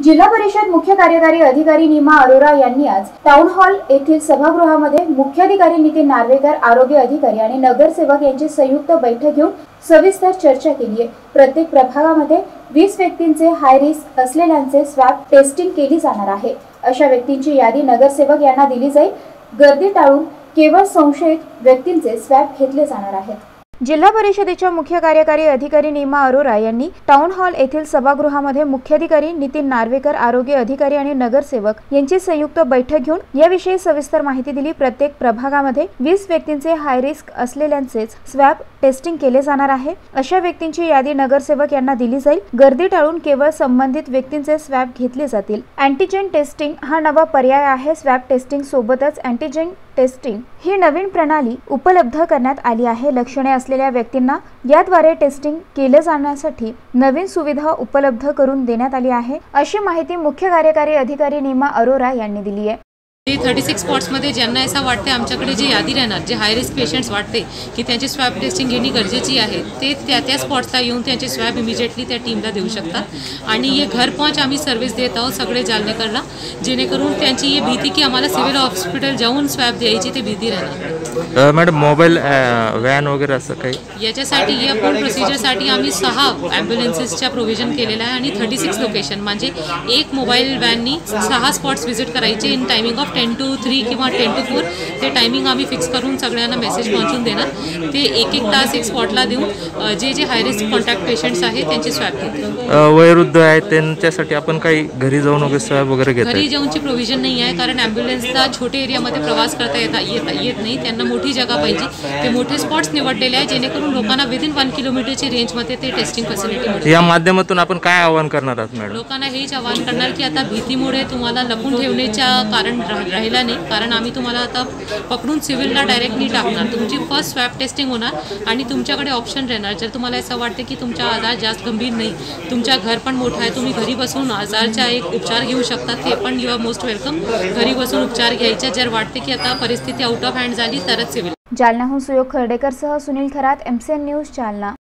जिल्हा परिषद मुख्य कार्यकारी अधिकारी नीमा अरोरा यांनी आज टाउन हॉल येथील सभागृहामध्ये मुख्याधिकारी नितीन नार्वेकर, आरोग्य अधिकारी आणि नगरसेवक यांची संयुक्त बैठक घेऊन सविस्तर चर्चा केली आहे। प्रत्येक प्रभागामध्ये 20 व्यक्तींचे हाय रिस्क असलेल्यांचे स्वॅब टेस्टिंग केली जाणार आहे। अशा व्यक्तींची यादी नगरसेवक यांना दिली जाईल। गर्दी टाळून केवळ संशयित व्यक्तींचे स्वॅब घेतले जाणार आहेत। जिल्हा परिषदेच्या मुख्य कार्यकारी अधिकारी नीमा अरोरा यांनी टाउन हॉल येथील सभागृहामध्ये मुख्याधिकारी नितीन नार्वेकर, आरोग्य अधिकारी आणि नगरसेवक यांची संयुक्त बैठक घेऊन याविषयी सविस्तर माहिती दिली। प्रत्येक प्रभागामध्ये 20 व्यक्तींचे हाय रिस्क असलेल्यांचे स्वॅब टेस्टिंग केले जाणार आहे। अशा व्यक्तींची यादी नगरसेवक यांना दिली जाईल। गर्दी टाळून केवळ संबंधित व्यक्तींचे स्वॅब घेतले जातील। अँटीजेन टेस्टिंग हा नवा पर्याय आहे। स्वॅब टेस्टिंग सोबतच अँटीजेन टेस्टिंग ही नवीन प्रणाली उपलब्ध करण्यात आली आहे। लक्षणे असलेल्या व्यक्तींना याद्वारे टेस्टिंग केले जाण्यासाठी नवीन सुविधा उपलब्ध करून देण्यात आली आहे, अशी माहिती मुख्य कार्यकारी अधिकारी नीमा अरोरा यांनी दिली आहे। 36 स्पॉट्समध्ये ज्यांना असं वाटते आमच्याकडे जे यादी राहणार, जे हाय रिस्क पेशंट्स वाटते की त्यांची स्वॅब टेस्टिंग घेणे गरजेची आहे, ते त्या स्पॉट्सला येऊन त्यांचे स्वॅब इमिजिएटली त्या टीमला देऊ शकतात। आणि हे घर पहुंच आम्ही सर्व्हिस देत आहोत सगळे जालनेकरला, जेणेकरून त्यांची ही भीती की आम्हाला सिव्हिल हॉस्पिटल जाऊन स्वॅब द्यायची ते भीती राहणार। मॅडम मोबाईल व्हॅन वगैरे असं काही याच्यासाठी या पूर्ण प्रोसिजरसाठी आम्ही 6 ॲम्ब्युलन्सेसच्या प्रोव्हिजन केलेलं आहे आणि 36 लोकेशन म्हणजे एक मोबाईल व्हॅननी 6 स्पॉट्स व्हिजिट करायचे इन टायमिंग ऑफ 10 to 3 किंवा 10 to 4 ते टायमिंग आम्ही फिक्स करून सगळ्यांना मेसेज पोहोचून देणार। ते एक तास एक स्पॉटला देऊन जे हाय रिस्क कॉन्टॅक्ट पेशंट्स आहेत त्यांची स्वॅब घेतील। वयोवृद्ध आहेत त्यांच्यासाठी आपण काही घरी जाऊन वगैरे स्वॅब वगैरे घेतो? घरी जाऊनची प्रोव्हिजन नाही आहे, कारण ॲम्ब्युलन्सला छोटे एरियामध्ये प्रवास करता येत नाही। त्यांना मोठी जागा पाहिजे। ते मोठे स्पॉट्स निवडलेले आहे जेणेकरून लोकांना विदिन 1 किलोमीटरची रेंजमध्ये ते टेस्टिंग फॅसिलिटी मिळेल। या माध्यमातून आपण काय आवाहन करणार आहात मॅडम? लोकांना हेच आवाहन करणार की आता भीतीमुळे तुम्हाला लपून ठेवण्याच्या कारण राहिला नाही, कारण आम्ही तुम्हाला आता पकडून सिव्हिलला डायरेक्टली टाकणार। तुमची फर्स्ट स्वॅब टेस्टिंग होणार आणि तुमच्याकडे ऑप्शन राहणार। जर तुम्हाला असं वाटते की तुमचा आजार जास्त गंभीर नाही, तुमच्या घर पण मोठं आहे, तुम्ही घरी बसून आजारचा एक उपचार घेऊ शकता, ते पण यू आर मोस्ट वेलकम। घरी बसून उपचार घ्यायचा। जर वाटते की आता परिस्थिती आउट ऑफ हँड झाली तरच सिव्हिल। जालन्याहून सुयोग खर्डेकरसह सुनील खरात, MCN न्यूज, जालना।